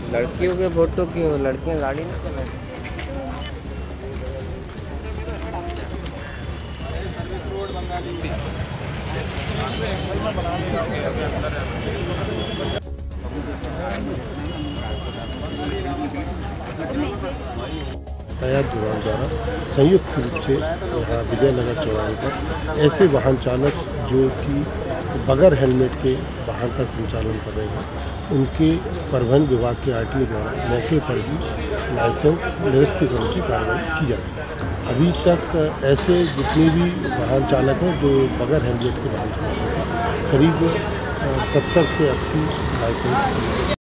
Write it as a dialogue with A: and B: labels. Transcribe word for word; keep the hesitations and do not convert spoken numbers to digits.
A: लड़कियों के फोटो क्यों? लड़कियां गाड़ी नहीं चलाती।
B: यातायात विभाग द्वारा संयुक्त रूप से यहाँ विजयनगर चौराहे पर ऐसे वाहन चालक जो कि बगैर हेलमेट के वाहन का संचालन कर रहे हैं, उनके परिवहन विभाग के आर टी ओ द्वारा मौके पर ही लाइसेंस निरस्त करने की कार्रवाई की जा रही है। अभी तक ऐसे जितने भी वाहन चालक हैं जो बगैर हेलमेट के वाहन चला रहे हैं, करीब सत्तर से अस्सी लाइसेंस